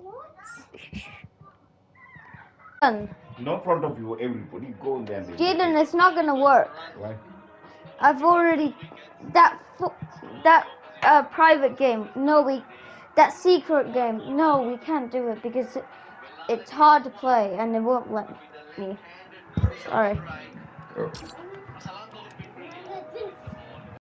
Not in front of you, everybody. Go in there. Jaden, it's not gonna work. Why? I've already that private game. No, that secret game. No, we can't do it because it's hard to play and it won't let me. Sorry. Oh.